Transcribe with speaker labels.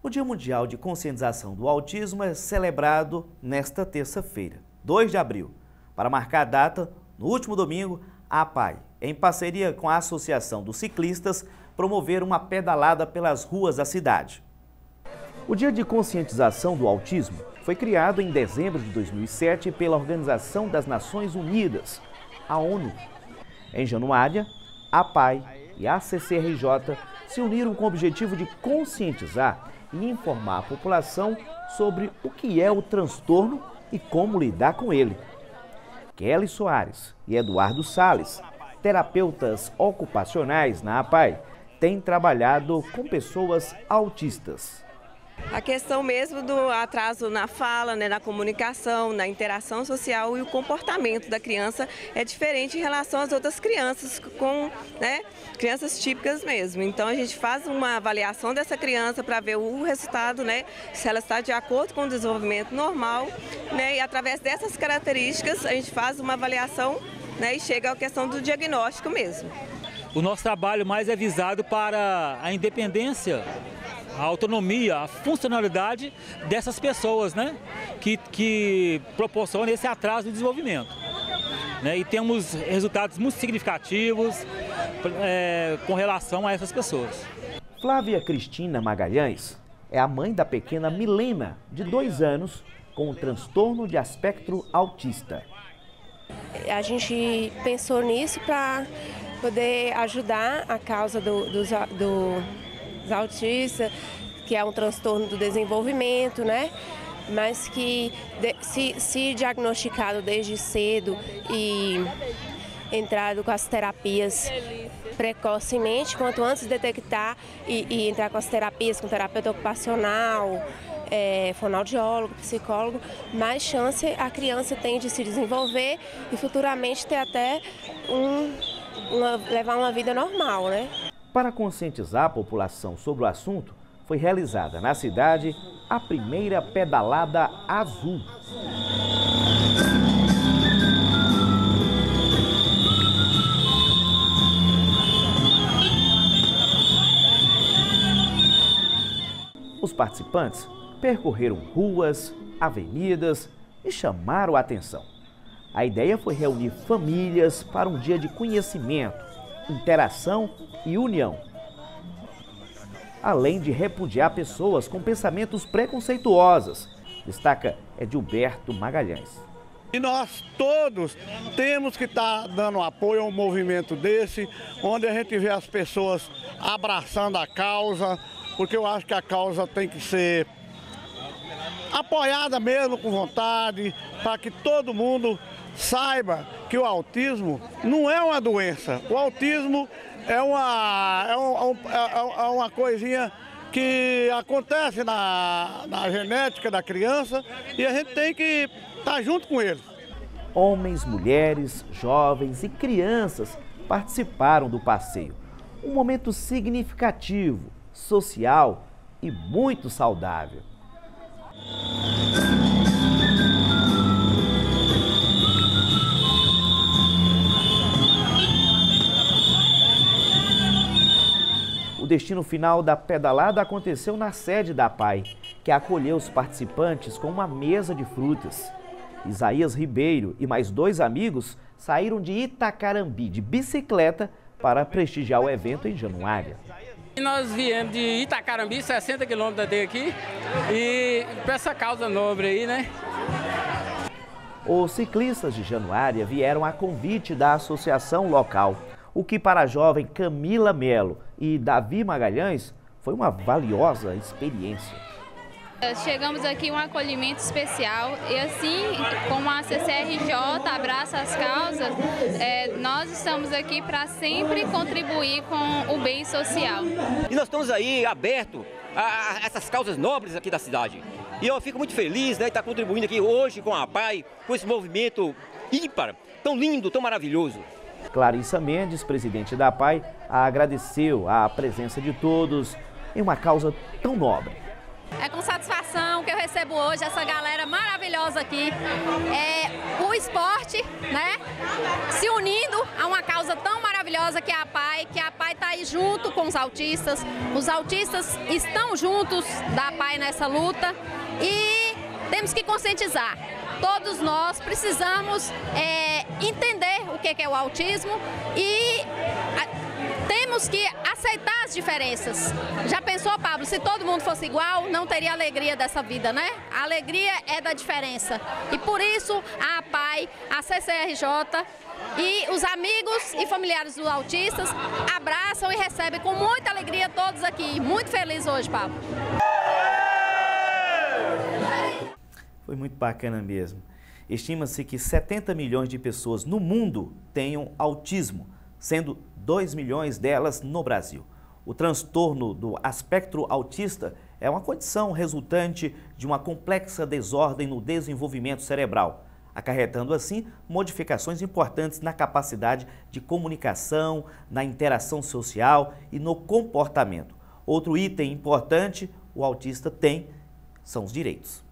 Speaker 1: O Dia Mundial de Conscientização do Autismo é celebrado nesta terça-feira, 2 de abril. Para marcar a data, no último domingo, a APAI, em parceria com a Associação dos Ciclistas, promoveram uma pedalada pelas ruas da cidade. O Dia de Conscientização do Autismo foi criado em dezembro de 2007 pela Organização das Nações Unidas, a ONU. Em Januária, a APAI e a CCRJ se uniram com o objetivo de conscientizar e informar a população sobre o que é o transtorno e como lidar com ele. Kelly Soares e Eduardo Salles, terapeutas ocupacionais na APAI, têm trabalhado com pessoas autistas.
Speaker 2: A questão mesmo do atraso na fala, na comunicação, na interação social e o comportamento da criança é diferente em relação às outras crianças, crianças típicas mesmo. Então a gente faz uma avaliação dessa criança para ver o resultado, se ela está de acordo com o desenvolvimento normal, e através dessas características a gente faz uma avaliação, e chega à questão do diagnóstico mesmo.
Speaker 3: O nosso trabalho mais é visado para a independência, a autonomia, a funcionalidade dessas pessoas, que proporcionam esse atraso no desenvolvimento. E temos resultados muito significativos com relação a essas pessoas.
Speaker 1: Flávia Cristina Magalhães é a mãe da pequena Milena, de 2 anos, com o transtorno de espectro autista.
Speaker 4: A gente pensou nisso para poder ajudar a causa dos autistas, que é um transtorno do desenvolvimento, mas que se diagnosticado desde cedo e entrado com as terapias precocemente, quanto antes detectar e entrar com as terapias, com terapeuta ocupacional, fonoaudiólogo, psicólogo, mais chance a criança tem de se desenvolver e futuramente ter até levar uma vida normal,
Speaker 1: Para conscientizar a população sobre o assunto, foi realizada na cidade a primeira pedalada azul. Os participantes percorreram ruas, avenidas e chamaram a atenção. A ideia foi reunir famílias para um dia de conhecimento, interação e união, além de repudiar pessoas com pensamentos preconceituosos, destaca Edilberto Magalhães.
Speaker 5: E nós todos temos que estar dando apoio a um movimento desse, onde a gente vê as pessoas abraçando a causa, porque eu acho que a causa tem que ser apoiada mesmo com vontade, para que todo mundo saiba que o autismo não é uma doença. O autismo é uma coisinha que acontece na genética da criança e a gente tem que estar junto com ele.
Speaker 1: Homens, mulheres, jovens e crianças participaram do passeio. Um momento significativo, social e muito saudável. O destino final da pedalada aconteceu na sede da APAI, que acolheu os participantes com uma mesa de frutas. Isaías Ribeiro e mais 2 amigos saíram de Itacarambi de bicicleta para prestigiar o evento em Januária.
Speaker 6: Nós viemos de Itacarambi, 60 quilômetros daqui, e para essa causa nobre aí,
Speaker 1: Os ciclistas de Januária vieram a convite da associação local, o que para a jovem Camila Melo e Davi Magalhães foi uma valiosa experiência.
Speaker 7: Chegamos aqui um acolhimento especial e assim como a CCRJ abraça as causas, nós estamos aqui para sempre contribuir com o bem social.
Speaker 8: E nós estamos aí abertos a essas causas nobres aqui da cidade. E eu fico muito feliz de estar contribuindo aqui hoje com a APAI, com esse movimento ímpar, tão lindo, tão maravilhoso.
Speaker 1: Clarissa Mendes, presidente da APAI, agradeceu a presença de todos em uma causa tão nobre.
Speaker 9: É com satisfação que eu recebo hoje essa galera maravilhosa aqui. O esporte, né, se unindo a uma causa tão maravilhosa que é a PAI está aí junto com os autistas estão juntos da PAI nessa luta e temos que conscientizar. Todos nós precisamos entender o que é o autismo e temos que aceitar as diferenças. Já pensou, Pablo, se todo mundo fosse igual, não teria alegria dessa vida, né? A alegria é da diferença. E por isso a PAI, a CCRJ e os amigos e familiares dos autistas abraçam e recebem com muita alegria todos aqui. Muito feliz hoje, Pablo.
Speaker 1: Foi muito bacana mesmo. Estima-se que 70 milhões de pessoas no mundo tenham autismo, sendo 2 milhões delas no Brasil. O transtorno do espectro autista é uma condição resultante de uma complexa desordem no desenvolvimento cerebral, acarretando assim modificações importantes na capacidade de comunicação, na interação social e no comportamento. Outro item importante o autista tem são os direitos.